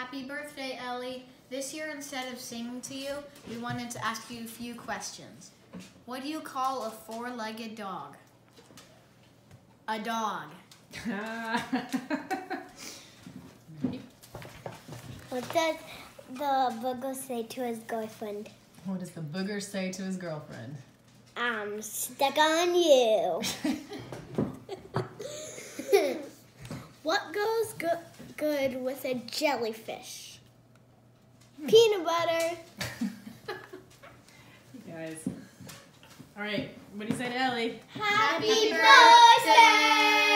Happy birthday, Ellie. This year, instead of singing to you, we wanted to ask you a few questions. What do you call a four-legged dog? A dog. What does the booger say to his girlfriend? What does the booger say to his girlfriend? I'm stuck on you. What goes good with a jellyfish? Peanut butter. You guys. All right, what do you say to Ellie? Happy birthday!